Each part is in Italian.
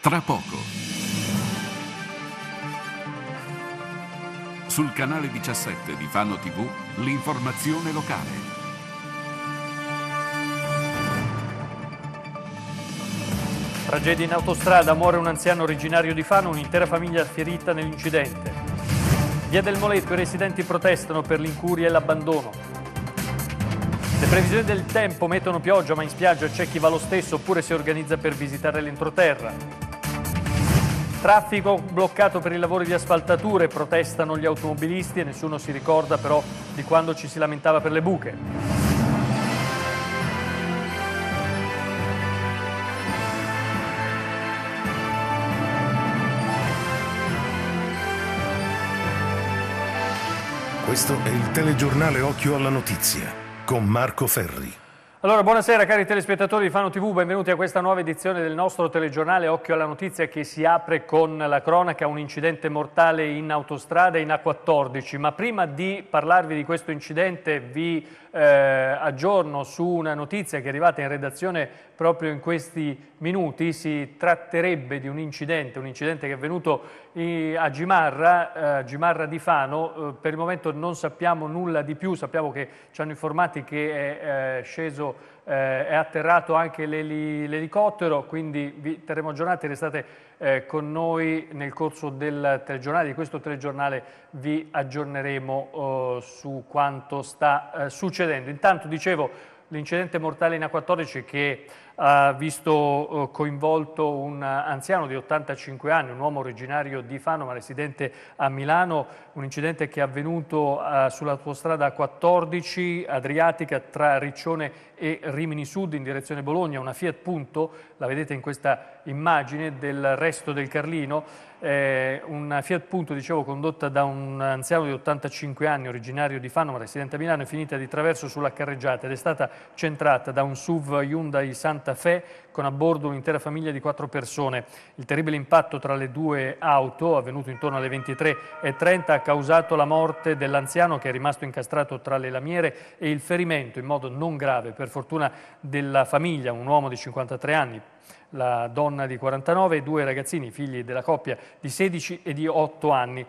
tra poco. Sul canale 17 di Fano TV, l'informazione locale. Tragedia in autostrada, muore un anziano originario di Fano, un'intera famiglia ferita nell'incidente. Via del Moletto, i residenti protestano per l'incuria e l'abbandono. Le previsioni del tempo mettono pioggia, ma in spiaggia c'è chi va lo stesso oppure si organizza per visitare l'entroterra. Traffico bloccato per i lavori di asfaltature, protestano gli automobilisti e nessuno si ricorda però di quando ci si lamentava per le buche. Questo è il telegiornale Occhio alla Notizia con Marco Ferri. Allora, buonasera cari telespettatori di Fano TV, benvenuti a questa nuova edizione del nostro telegiornale Occhio alla Notizia che si apre con la cronaca, un incidente mortale in autostrada in A14. Ma prima di parlarvi di questo incidente vi aggiorno su una notizia che è arrivata in redazione proprio in questi minuti. Si tratterebbe di un incidente che è avvenuto a Gimarra di Fano. Per il momento non sappiamo nulla di più, sappiamo che ci hanno informati che è sceso, è atterrato anche l'elicottero, quindi vi terremo aggiornati, restate con noi nel corso del telegiornale. Di questo telegiornale vi aggiorneremo su quanto sta succedendo. Intanto dicevo l'incidente mortale in A14 che ha visto coinvolto un anziano di 85 anni, un uomo originario di Fano ma residente a Milano, un incidente che è avvenuto sull'autostrada A14 Adriatica tra Riccione e Rimini Sud in direzione Bologna. Una Fiat Punto, la vedete in questa immagine del resto del Carlino, una Fiat Punto, dicevo, condotta da un anziano di 85 anni originario di Fano ma residente a Milano, è finita di traverso sulla carreggiata ed è stata centrata da un SUV Hyundai Santa Fe con a bordo un'intera famiglia di 4 persone. Il terribile impatto tra le due auto, avvenuto intorno alle 23:30, ha causato la morte dell'anziano che è rimasto incastrato tra le lamiere e il ferimento in modo non grave, per fortuna, della famiglia, un uomo di 53 anni, la donna di 49 e 2 ragazzini, figli della coppia di 16 e di 8 anni.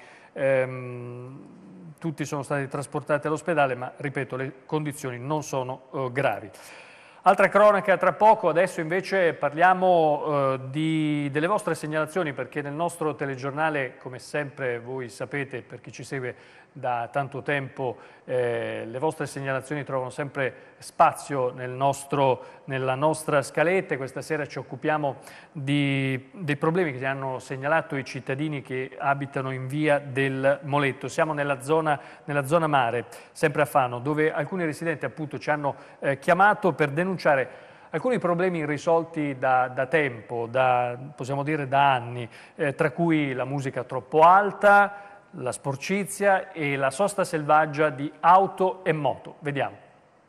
Tutti sono stati trasportati all'ospedale, ma ripeto, le condizioni non sono gravi. Altra cronaca tra poco, adesso invece parliamo delle vostre segnalazioni, perché nel nostro telegiornale, come sempre voi sapete, per chi ci segue da tanto tempo, le vostre segnalazioni trovano sempre spazio nella nostra scaletta. Questa sera ci occupiamo dei problemi che ci hanno segnalato i cittadini che abitano in via del Moletto. Siamo nella zona mare, sempre a Fano, dove alcuni residenti appunto ci hanno chiamato per denunciare alcuni problemi irrisolti da tempo, possiamo dire da anni, tra cui la musica troppo alta, la sporcizia e la sosta selvaggia di auto e moto. Vediamo.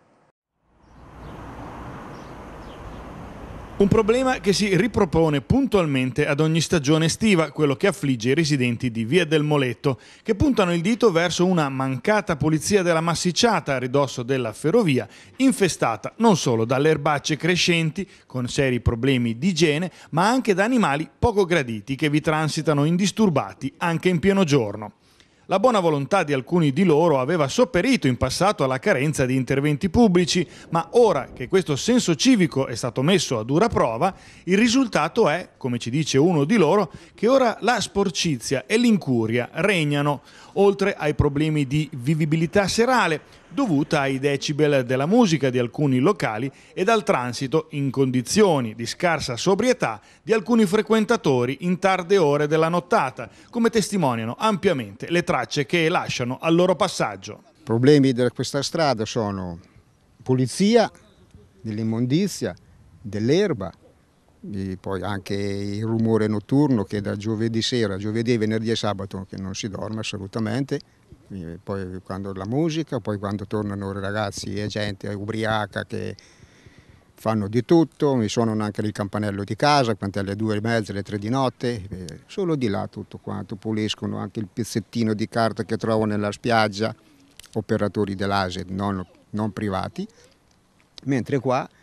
Un problema che si ripropone puntualmente ad ogni stagione estiva, quello che affligge i residenti di Via del Moletto, che puntano il dito verso una mancata pulizia della massicciata a ridosso della ferrovia, infestata non solo dalle erbacce crescenti, con seri problemi di igiene, ma anche da animali poco graditi che vi transitano indisturbati anche in pieno giorno. La buona volontà di alcuni di loro aveva sopperito in passato alla carenza di interventi pubblici, ma ora che questo senso civico è stato messo a dura prova, il risultato è, come ci dice uno di loro, che ora la sporcizia e l'incuria regnano, oltre ai problemi di vivibilità serale, dovuta ai decibel della musica di alcuni locali ed al transito in condizioni di scarsa sobrietà di alcuni frequentatori in tarde ore della nottata, come testimoniano ampiamente le tracce che lasciano al loro passaggio. I problemi di questa strada sono pulizia dell'immondizia, dell'erba, e poi anche il rumore notturno che da giovedì sera, giovedì, venerdì e sabato che non si dorme assolutamente. Poi quando la musica, poi quando tornano i ragazzi e gente ubriaca che fanno di tutto, mi suonano anche il campanello di casa, quante alle 2:30, alle 3 di notte, solo di là tutto quanto, puliscono anche il pezzettino di carta che trovano nella spiaggia, operatori dell'ASE non privati, mentre qua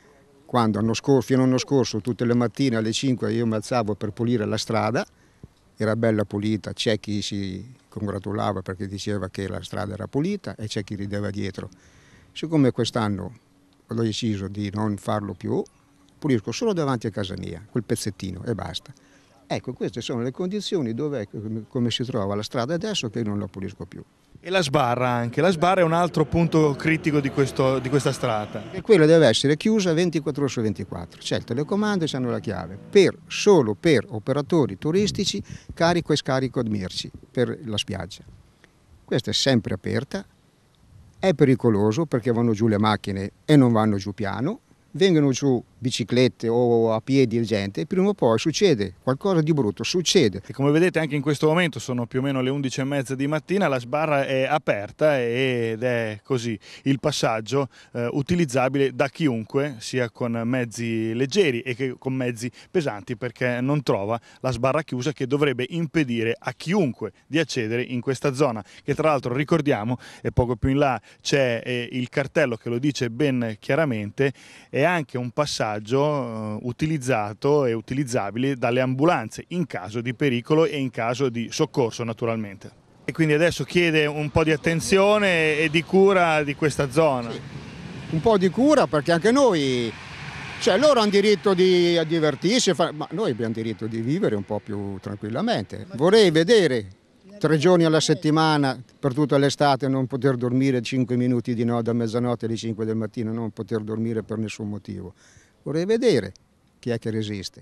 quando fino all'anno scorso tutte le mattine alle 5 io mi alzavo per pulire la strada, era bella pulita, c'è chi si congratulava perché diceva che la strada era pulita e c'è chi rideva dietro. Siccome quest'anno ho deciso di non farlo più, pulisco solo davanti a casa mia, quel pezzettino e basta. Ecco, queste sono le condizioni come si trova la strada adesso, che non la pulisco più. E la sbarra anche, la sbarra è un altro punto critico di questa strada. E quella deve essere chiusa 24 ore su 24, c'è il telecomando e hanno la chiave, solo per operatori turistici, carico e scarico di merci per la spiaggia. Questa è sempre aperta, è pericoloso perché vanno giù le macchine e non vanno giù piano, vengono giù biciclette o a piedi gente e prima o poi succede qualcosa di brutto, succede. E come vedete anche in questo momento sono più o meno le 11:30 di mattina, la sbarra è aperta ed è così il passaggio utilizzabile da chiunque, sia con mezzi leggeri e che con mezzi pesanti, perché non trova la sbarra chiusa che dovrebbe impedire a chiunque di accedere in questa zona, che tra l'altro ricordiamo, e poco più in là c'è il cartello che lo dice ben chiaramente, è anche un passaggio utilizzato e utilizzabile dalle ambulanze in caso di pericolo e in caso di soccorso naturalmente. E quindi adesso chiede un po' di attenzione e di cura di questa zona. Sì, un po' di cura perché anche noi, cioè loro hanno diritto di divertirsi, ma noi abbiamo diritto di vivere un po' più tranquillamente. Vorrei vedere 3 giorni alla settimana per tutta l'estate non poter dormire 5 minuti di no da mezzanotte alle 5 del mattino, non poter dormire per nessun motivo. Vorrei vedere chi è che resiste.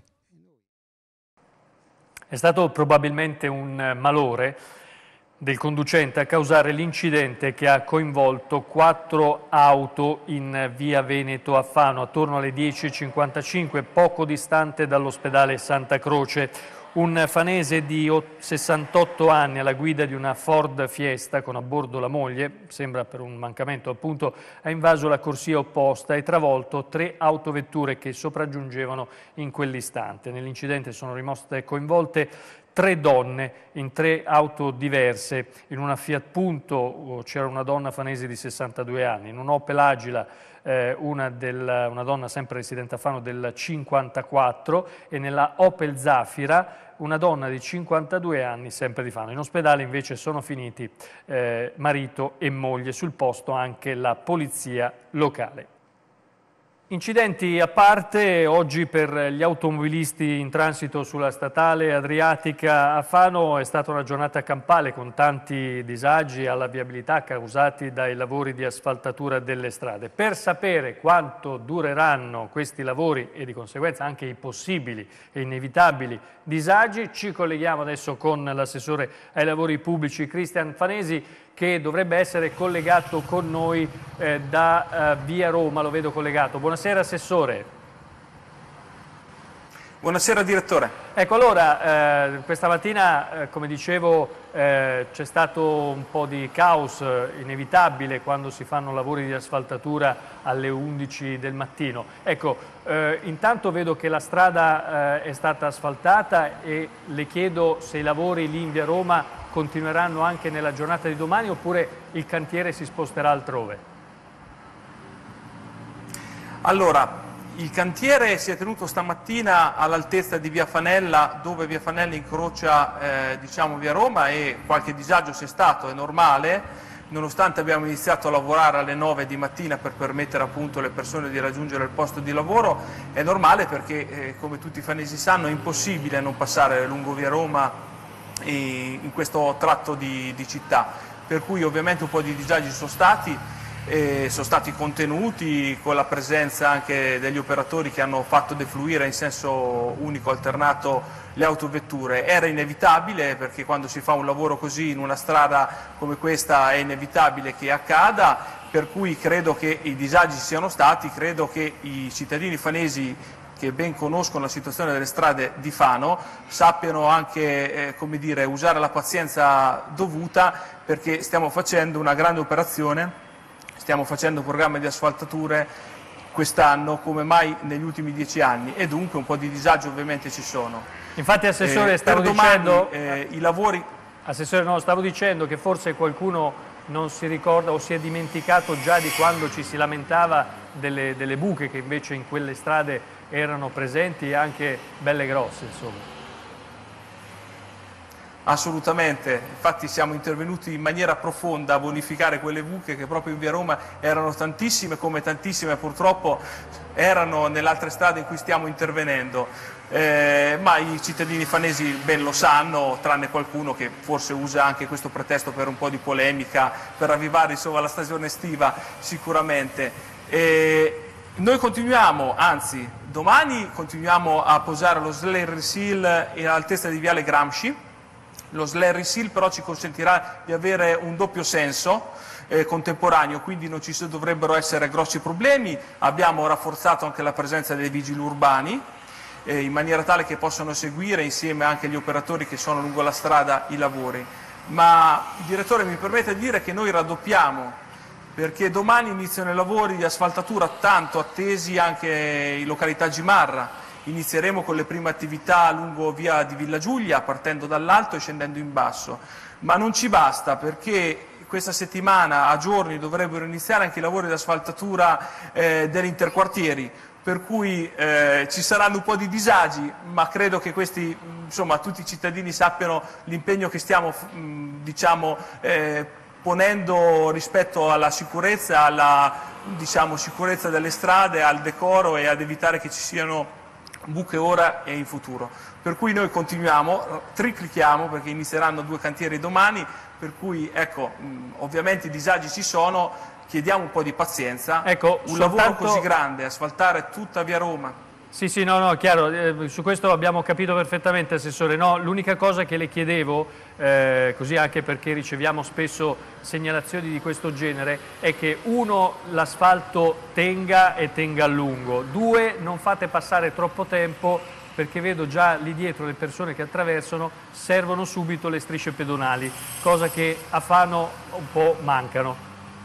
È stato probabilmente un malore del conducente a causare l'incidente che ha coinvolto 4 auto in via Veneto a Fano attorno alle 10:55, poco distante dall'ospedale Santa Croce. Un fanese di 68 anni alla guida di una Ford Fiesta con a bordo la moglie, sembra per un mancamento appunto, ha invaso la corsia opposta e travolto 3 autovetture che sopraggiungevano in quell'istante. Nell'incidente sono rimaste coinvolte 3 donne in 3 auto diverse. In una Fiat Punto c'era una donna fanese di 62 anni, in un Opel Agila una donna sempre residente a Fano del 54 e nella Opel Zafira una donna di 52 anni sempre di Fano. In ospedale invece sono finiti marito e moglie, sul posto anche la polizia locale. Incidenti a parte, oggi per gli automobilisti in transito sulla statale adriatica a Fano è stata una giornata campale con tanti disagi alla viabilità causati dai lavori di asfaltatura delle strade. Per sapere quanto dureranno questi lavori e di conseguenza anche i possibili e inevitabili disagi, ci colleghiamo adesso con l'assessore ai lavori pubblici Cristian Fanesi, che dovrebbe essere collegato con noi da via Roma, lo vedo collegato. Buonasera Assessore. Buonasera Direttore. Ecco, allora, questa mattina, come dicevo, c'è stato un po' di caos inevitabile quando si fanno lavori di asfaltatura alle 11 del mattino. Ecco, intanto vedo che la strada è stata asfaltata e le chiedo se i lavori lì in via Roma continueranno anche nella giornata di domani oppure il cantiere si sposterà altrove? Allora, il cantiere si è tenuto stamattina all'altezza di via Fanella, dove via Fanella incrocia diciamo via Roma, e qualche disagio c'è stato, è normale, nonostante abbiamo iniziato a lavorare alle 9 di mattina per permettere appunto alle persone di raggiungere il posto di lavoro, è normale perché come tutti i fanesi sanno è impossibile non passare lungo via Roma in questo tratto di città, per cui ovviamente un po' di disagi sono stati contenuti con la presenza anche degli operatori che hanno fatto defluire in senso unico alternato le autovetture. Era inevitabile perché quando si fa un lavoro così in una strada come questa è inevitabile che accada, per cui credo che i disagi siano stati, credo che i cittadini fanesi che ben conoscono la situazione delle strade di Fano sappiano anche come dire, usare la pazienza dovuta, perché stiamo facendo una grande operazione, stiamo facendo un programma di asfaltature quest'anno come mai negli ultimi 10 anni e dunque un po' di disagio ovviamente ci sono. Infatti Assessore stavo dicendo i lavori... Assessore, no, stavo dicendo che forse qualcuno non si ricorda o si è dimenticato già di quando ci si lamentava delle buche che invece in quelle strade erano presenti, anche belle grosse, insomma. Assolutamente, infatti siamo intervenuti in maniera profonda a bonificare quelle buche che proprio in via Roma erano tantissime, come tantissime purtroppo erano nelle altre strade in cui stiamo intervenendo, ma i cittadini fanesi ben lo sanno, tranne qualcuno che forse usa anche questo pretesto per un po' di polemica, per ravvivare insomma la stagione estiva sicuramente. Noi continuiamo, anzi domani continuiamo a posare lo Slurry Seal all'altezza di viale Gramsci. Lo Slurry Seal però ci consentirà di avere un doppio senso contemporaneo, quindi non ci dovrebbero essere grossi problemi. Abbiamo rafforzato anche la presenza dei vigili urbani in maniera tale che possano seguire insieme anche agli operatori che sono lungo la strada i lavori. Ma il direttore mi permette di dire che noi raddoppiamo, perché domani iniziano i lavori di asfaltatura tanto attesi anche in località Gimarra. Inizieremo con le prime attività lungo via di Villa Giulia, partendo dall'alto e scendendo in basso. Ma non ci basta, perché questa settimana a giorni dovrebbero iniziare anche i lavori di asfaltatura degli interquartieri, per cui ci saranno un po' di disagi, ma credo che questi, insomma, tutti i cittadini sappiano l'impegno che stiamo ponendo rispetto alla sicurezza, alla sicurezza delle strade, al decoro e ad evitare che ci siano buche ora e in futuro. Per cui noi continuiamo, triclichiamo, perché inizieranno 2 cantieri domani, per cui ecco, ovviamente i disagi ci sono, chiediamo un po' di pazienza. Ecco, un lavoro così grande, asfaltare tutta via Roma. Sì, no, chiaro, su questo abbiamo capito perfettamente, Assessore. No, l'unica cosa che le chiedevo, così anche perché riceviamo spesso segnalazioni di questo genere, è che 1, l'asfalto tenga e tenga a lungo, 2, non fate passare troppo tempo, perché vedo già lì dietro le persone che attraversano, servono subito le strisce pedonali, cosa che a Fano un po' mancano.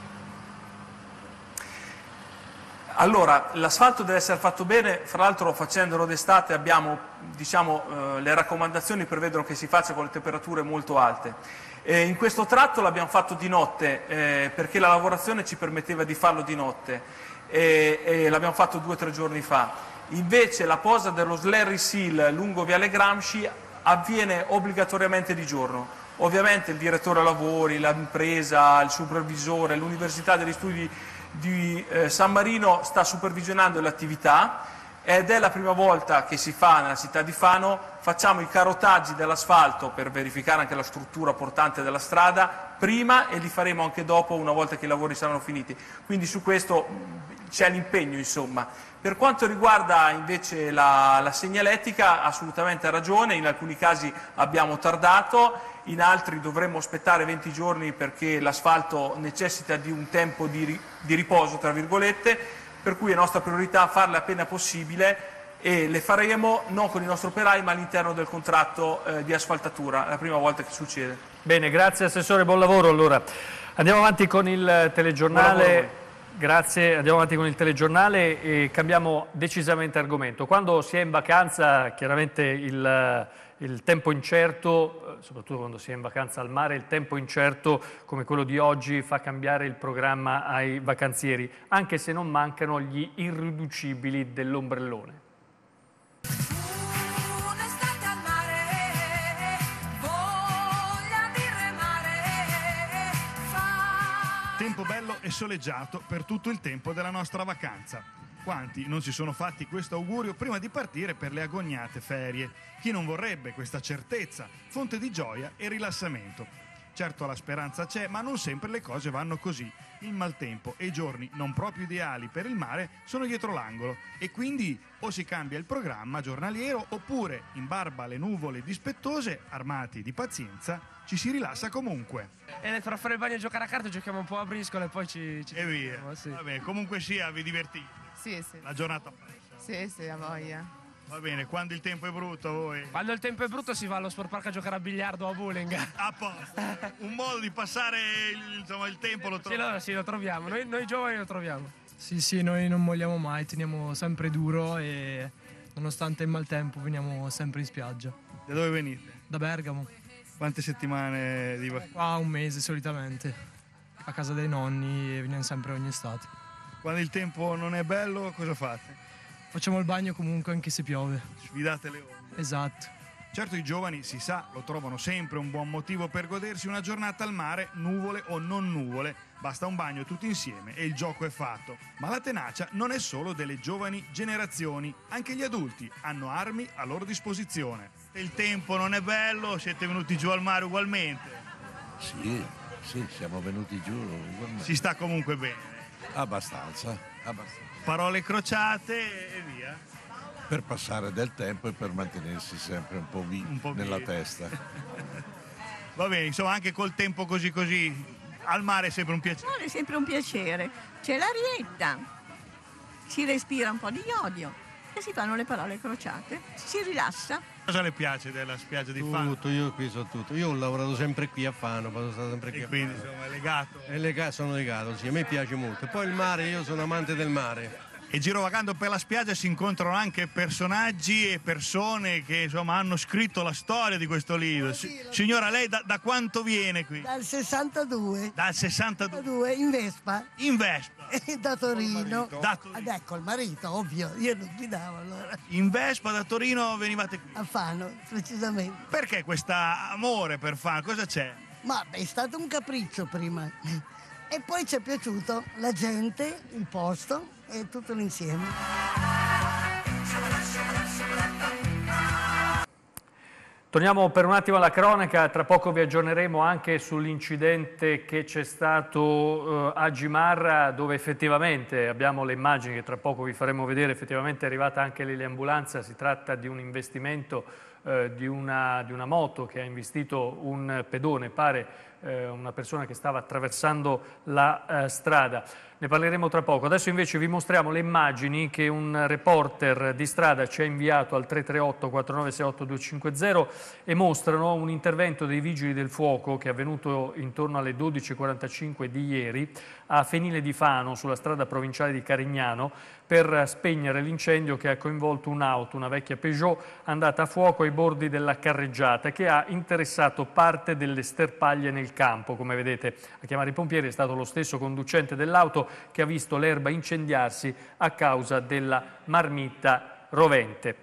Allora, l'asfalto deve essere fatto bene, fra l'altro facendolo d'estate abbiamo le raccomandazioni prevedono che si faccia con le temperature molto alte. In questo tratto l'abbiamo fatto di notte perché la lavorazione ci permetteva di farlo di notte e l'abbiamo fatto 2 o 3 giorni fa. Invece la posa dello Slurry Seal lungo viale Gramsci avviene obbligatoriamente di giorno. Ovviamente il direttore lavori, l'impresa, il supervisore, l'Università degli Studi di San Marino sta supervisionando l'attività ed è la prima volta che si fa nella città di Fano. Facciamo i carotaggi dell'asfalto per verificare anche la struttura portante della strada prima e li faremo anche dopo, una volta che i lavori saranno finiti. Quindi su questo c'è l'impegno, insomma. Per quanto riguarda invece la segnaletica, assolutamente ha ragione, in alcuni casi abbiamo tardato, in altri dovremmo aspettare 20 giorni perché l'asfalto necessita di un tempo di riposo, tra virgolette, per cui è nostra priorità farle appena possibile e le faremo non con i nostri operai ma all'interno del contratto di asfaltatura, è la prima volta che succede. Bene, grazie Assessore, buon lavoro. Allora, andiamo avanti con il telegiornale. Grazie, andiamo avanti con il telegiornale e cambiamo decisamente argomento. Quando si è in vacanza, chiaramente il tempo incerto, soprattutto quando si è in vacanza al mare, il tempo incerto come quello di oggi fa cambiare il programma ai vacanzieri, anche se non mancano gli irriducibili dell'ombrellone. Tempo bello e soleggiato per tutto il tempo della nostra vacanza. Quanti non si sono fatti questo augurio prima di partire per le agognate ferie? Chi non vorrebbe questa certezza, fonte di gioia e rilassamento? Certo la speranza c'è, ma non sempre le cose vanno così. Il maltempo e i giorni non proprio ideali per il mare sono dietro l'angolo e quindi o si cambia il programma giornaliero oppure, in barba alle nuvole dispettose, armati di pazienza, ci si rilassa comunque. E per fare il bagno e giocare a carte giochiamo un po' a briscola e poi ci E via. sì. Vabbè, comunque sia, vi divertite. Sì, sì. La giornata. Sì, a voglia. Va bene, quando il tempo è brutto voi? Quando il tempo è brutto si va allo sport park a giocare a biliardo o a bowling. A posto. Un modo di passare il tempo lo trovo. Sì, lo troviamo. Noi giovani lo troviamo. Sì, noi non molliamo mai, teniamo sempre duro e nonostante il maltempo veniamo sempre in spiaggia. Da dove venite? Da Bergamo. Quante settimane di vacanza? Qua un mese solitamente, a casa dei nonni e veniamo sempre ogni estate. Quando il tempo non è bello, cosa fate? Facciamo il bagno comunque anche se piove. Sfidate le onde. Esatto. Certo, i giovani, si sa, lo trovano sempre un buon motivo per godersi una giornata al mare, nuvole o non nuvole. Basta un bagno tutti insieme e il gioco è fatto. Ma la tenacia non è solo delle giovani generazioni, anche gli adulti hanno armi a loro disposizione. Se il tempo non è bello, siete venuti giù al mare ugualmente? Sì, siamo venuti giù ugualmente. Si sta comunque bene? Abbastanza. Parole crociate e via. Per passare del tempo e per mantenersi sempre un po' nella testa. Va bene, insomma, anche col tempo così al mare è sempre un piacere. È sempre un piacere. C'è l'arietta, si respira un po' di iodio e si fanno le parole crociate, si rilassa. Cosa le piace della spiaggia di Fano? Tutto, io qui so tutto. Io ho lavorato sempre qui a Fano, sono stato sempre qui e a quindi Fano. insomma è legato? Sono legato, sì, a me piace molto. E poi il mare, io sono amante del mare. E girovagando per la spiaggia si incontrano anche personaggi e persone che insomma hanno scritto la storia di questo libro. Signora, lei da quanto viene qui? Dal 62. Dal 62? In Vespa. In Vespa? Da Torino. Da Torino. Ed ecco il marito, ovvio, io non guidavo allora. In Vespa da Torino venivate qui? A Fano, precisamente. Perché questo amore per Fano? Cosa c'è? Ma è stato un capriccio prima. E poi ci è piaciuto la gente, il posto e tutto l'insieme. Torniamo per un attimo alla cronaca, tra poco vi aggiorneremo anche sull'incidente che c'è stato a Gimarra, dove effettivamente abbiamo le immagini che tra poco vi faremo vedere, effettivamente è arrivata anche l'eliambulanza. Si tratta di un investimento di una moto che ha investito un pedone, pare una persona che stava attraversando la strada. Ne parleremo tra poco. Adesso invece vi mostriamo le immagini che un reporter di strada ci ha inviato al 338 4968 250 e mostrano un intervento dei vigili del fuoco che è avvenuto intorno alle 12:45 di ieri a Fenile di Fano, sulla strada provinciale di Carignano, per spegnere l'incendio che ha coinvolto un'auto, una vecchia Peugeot, andata a fuoco ai bordi della carreggiata, che ha interessato parte delle sterpaglie nel campo. Come vedete, a chiamare i pompieri è stato lo stesso conducente dell'auto che ha visto l'erba incendiarsi a causa della marmitta rovente.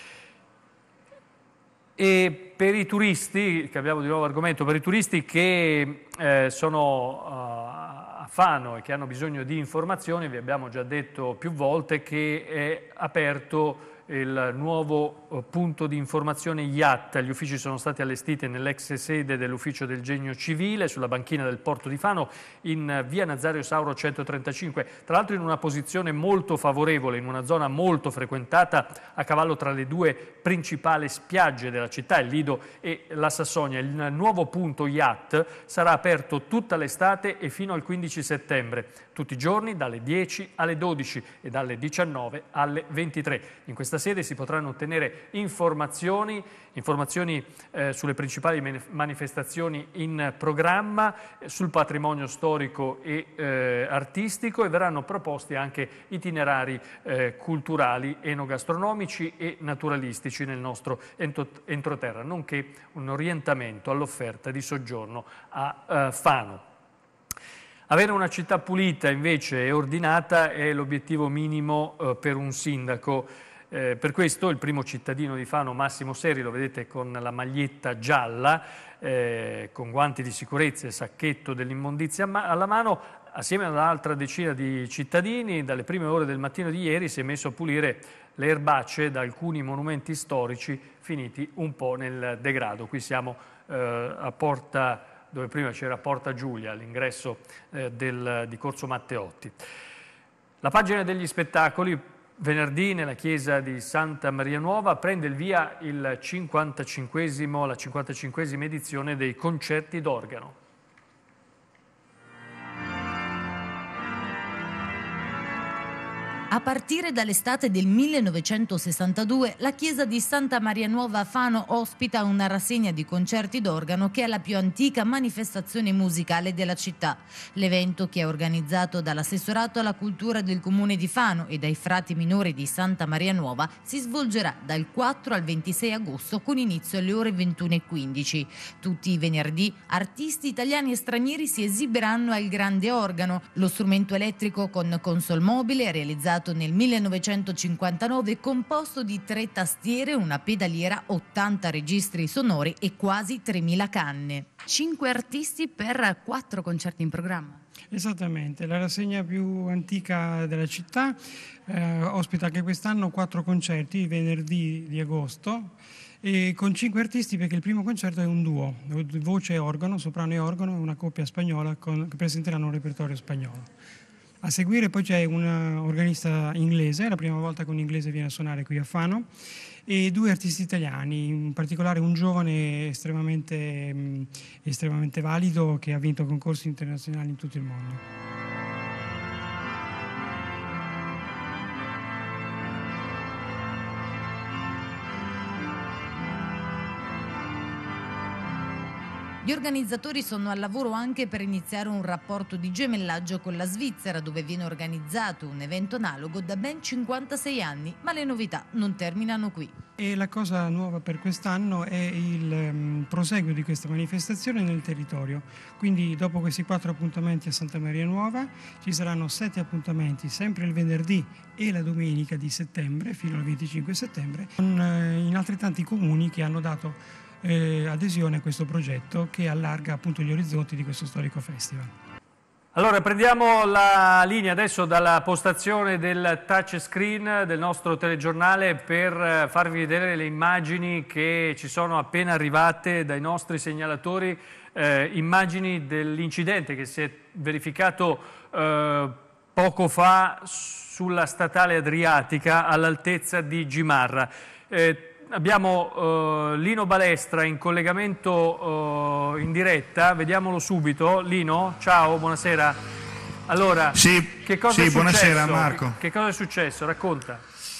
E per i turisti, cambiamo di nuovo argomento, per i turisti che sono a Fano e che hanno bisogno di informazioni, vi abbiamo già detto più volte che è aperto il nuovo punto di informazione IAT. Gli uffici sono stati allestiti nell'ex sede dell'ufficio del Genio Civile, sulla banchina del Porto di Fano, in via Nazario Sauro 135, tra l'altro in una posizione molto favorevole, in una zona molto frequentata, a cavallo tra le due principali spiagge della città, il Lido e la Sassonia. Il nuovo punto IAT sarà aperto tutta l'estate e fino al 15 settembre, tutti i giorni dalle 10 alle 12 e dalle 19 alle 23. In questa sede si potranno ottenere informazioni sulle principali manifestazioni in programma, sul patrimonio storico e artistico, e verranno proposti anche itinerari culturali, enogastronomici e naturalistici nel nostro entroterra, nonché un orientamento all'offerta di soggiorno a Fano. Avere una città pulita invece e ordinata è l'obiettivo minimo per un sindaco. Per questo il primo cittadino di Fano, Massimo Seri, lo vedete con la maglietta gialla, con guanti di sicurezza e sacchetto dell'immondizia alla mano, assieme ad un'altra decina di cittadini, dalle prime ore del mattino di ieri si è messo a pulire le erbacce da alcuni monumenti storici finiti un po' nel degrado. Qui siamo a Porta, dove prima c'era Porta Giulia, all'ingresso di Corso Matteotti. La pagina degli spettacoli. Venerdì nella chiesa di Santa Maria Nuova prende il via la 55esima edizione dei concerti d'organo. A partire dall'estate del 1962, la chiesa di Santa Maria Nuova a Fano ospita una rassegna di concerti d'organo che è la più antica manifestazione musicale della città. L'evento, che è organizzato dall'assessorato alla cultura del comune di Fano e dai frati minori di Santa Maria Nuova, si svolgerà dal 4 al 26 agosto con inizio alle ore 21:15. Tutti i venerdì artisti italiani e stranieri si esibiranno al grande organo, lo strumento elettrico con console mobile realizzato nel 1959, composto di 3 tastiere, una pedaliera, 80 registri sonori e quasi 3.000 canne. 5 artisti per 4 concerti in programma. Esattamente, la rassegna più antica della città ospita anche quest'anno 4 concerti, il venerdì di agosto, e con 5 artisti, perché il primo concerto è un duo, voce e organo, soprano e organo, una coppia spagnola che presenteranno un repertorio spagnolo. A seguire poi c'è un organista inglese, è la prima volta che un inglese viene a suonare qui a Fano, e 2 artisti italiani, in particolare un giovane estremamente valido che ha vinto concorsi internazionali in tutto il mondo. Gli organizzatori sono al lavoro anche per iniziare un rapporto di gemellaggio con la Svizzera, dove viene organizzato un evento analogo da ben 56 anni, ma le novità non terminano qui. E la cosa nuova per quest'anno è il proseguo di questa manifestazione nel territorio. Quindi dopo questi 4 appuntamenti a Santa Maria Nuova ci saranno 7 appuntamenti, sempre il venerdì e la domenica di settembre, fino al 25 settembre, in altrettanti comuni che hanno dato adesione a questo progetto che allarga appunto gli orizzonti di questo storico festival. Allora prendiamo la linea adesso dalla postazione del touchscreen del nostro telegiornale per farvi vedere le immagini che ci sono appena arrivate dai nostri segnalatori, immagini dell'incidente che si è verificato poco fa sulla statale Adriatica all'altezza di Gimarra. Abbiamo Lino Balestra in collegamento in diretta, vediamolo subito. Lino, ciao, buonasera. Allora, che cosa è successo? Buonasera Marco. Che cosa è successo? Racconta.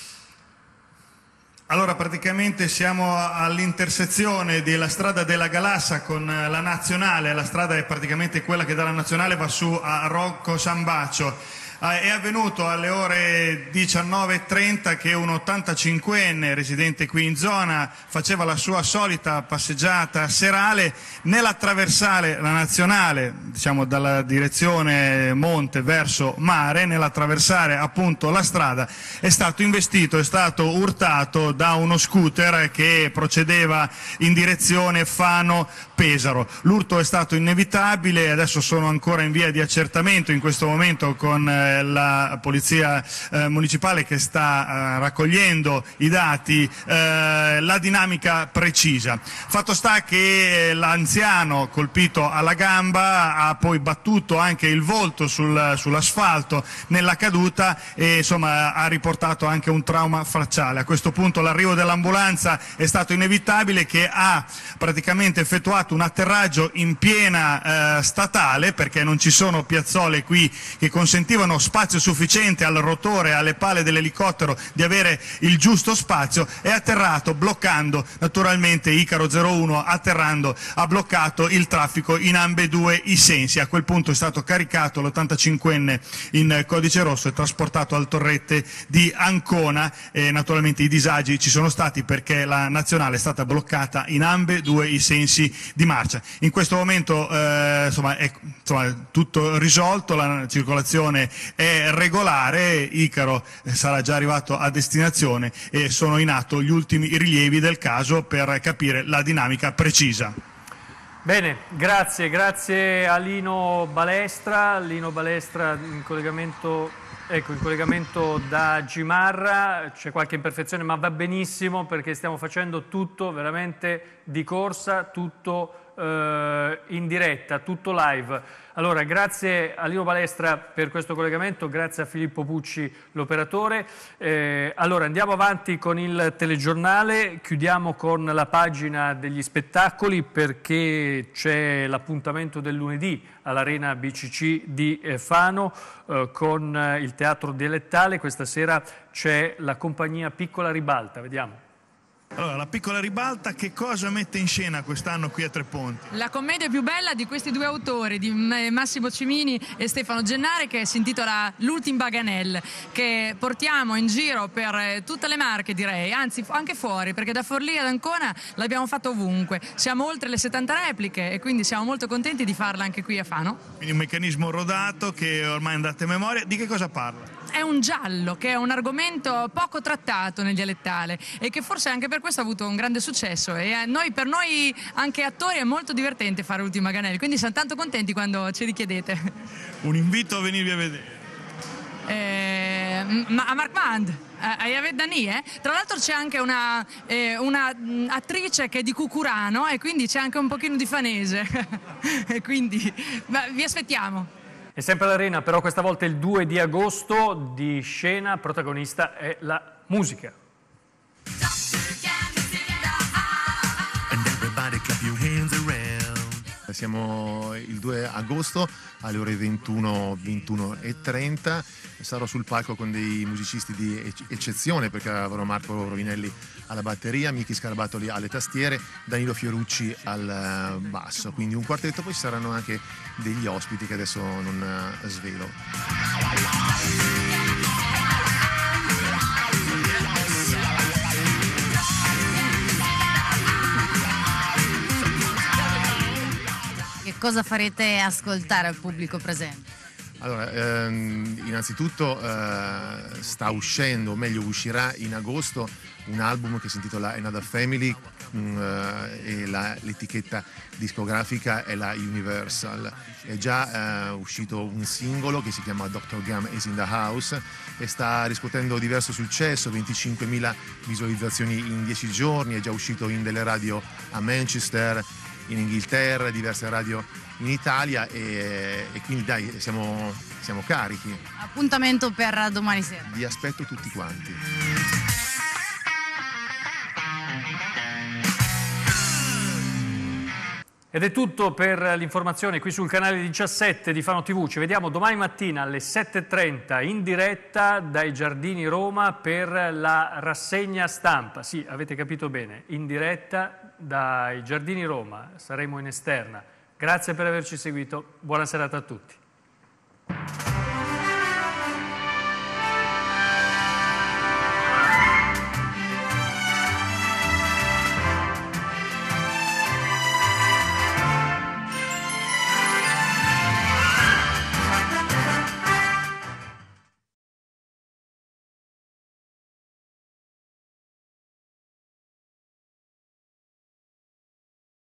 Allora, praticamente siamo all'intersezione della strada della Galassa con la Nazionale. La strada è praticamente quella che dalla Nazionale va su a Rocco San Bacio. È avvenuto alle ore 19:30 che un 85enne residente qui in zona faceva la sua solita passeggiata serale. Nell'attraversare la Nazionale, diciamo dalla direzione monte verso mare, nell'attraversare appunto la strada, è stato investito, è stato urtato da uno scooter che procedeva in direzione Fano-Pesaro. L'urto è stato inevitabile, adesso sono ancora in via di accertamento in questo momento con la polizia municipale che sta raccogliendo i dati, la dinamica precisa. Fatto sta che l'anziano colpito alla gamba ha poi battuto anche il volto sull'asfalto nella caduta e insomma ha riportato anche un trauma facciale. A questo punto l'arrivo dell'ambulanza è stato inevitabile, che ha praticamente effettuato un atterraggio in piena statale, perché non ci sono piazzole qui che consentivano spazio sufficiente al rotore, alle pale dell'elicottero di avere il giusto spazio. È atterrato bloccando naturalmente Icaro 01, atterrando ha bloccato il traffico in ambedue i sensi. A quel punto è stato caricato l'85enne in codice rosso e trasportato al Torrette di Ancona. Naturalmente i disagi ci sono stati perché la Nazionale è stata bloccata in ambedue i sensi di marcia. In questo momento insomma, è tutto risolto, la circolazione è regolare, Icaro sarà già arrivato a destinazione e sono in atto gli ultimi rilievi del caso per capire la dinamica precisa. Bene, grazie a Lino Balestra in collegamento da Gimarra. C'è qualche imperfezione ma va benissimo perché stiamo facendo tutto veramente di corsa, tutto in diretta, tutto live. Allora, grazie a Lino Balestra per questo collegamento, grazie a Filippo Pucci, l'operatore. Allora, andiamo avanti con il telegiornale, chiudiamo con la pagina degli spettacoli perché c'è l'appuntamento del lunedì all'Arena BCC di Fano con il Teatro Dialettale. Questa sera c'è la compagnia Piccola Ribalta, vediamo. Allora, la Piccola Ribalta che cosa mette in scena quest'anno qui a Treponti? La commedia più bella di questi due autori, di Massimo Cimini e Stefano Gennari, che si intitola L'Ultime Baganelle, che portiamo in giro per tutte le Marche, direi, anzi anche fuori, perché da Forlì ad Ancona l'abbiamo fatto ovunque. Siamo oltre le 70 repliche e quindi siamo molto contenti di farla anche qui a Fano. Quindi un meccanismo rodato che ormai andate a memoria. Di che cosa parla? È un giallo, che è un argomento poco trattato nel dialettale e che forse anche per questo ha avuto un grande successo, e per noi anche attori è molto divertente fare L'Ultima Baganelle, quindi siamo tanto contenti quando ce li chiedete. Un invito a venirvi a vedere. A Markmand, a Yaveddani, Tra l'altro c'è anche una attrice che è di Cucurano e quindi c'è anche un pochino di fanese e quindi vi aspettiamo. È sempre all'Arena, però questa volta il 2 di agosto, di scena, protagonista è la musica. Siamo il 2 agosto alle ore 21:30. Sarò sul palco con dei musicisti di eccezione, perché avrò Marco Rovinelli alla batteria, Michi Scarbatoli alle tastiere, Danilo Fiorucci al basso, quindi un quartetto. Poi ci saranno anche degli ospiti che adesso non svelo. Che cosa farete ascoltare al pubblico presente? Allora, innanzitutto sta uscendo, o meglio uscirà in agosto, un album che si intitola Another Family e l'etichetta discografica è la Universal. È già uscito un singolo che si chiama Dr. Gum is in the House e sta riscuotendo diverso successo, 25.000 visualizzazioni in 10 giorni, è già uscito in delle radio a Manchester, in Inghilterra, diverse radio in Italia e quindi dai, siamo carichi. Appuntamento per domani sera. Vi aspetto tutti quanti. Ed è tutto per l'informazione qui sul canale 17 di Fano TV. Ci vediamo domani mattina alle 7:30 in diretta dai Giardini Roma per la rassegna stampa. Sì, avete capito bene, in diretta dai Giardini Roma, saremo in esterna. Grazie per averci seguito, buona serata a tutti.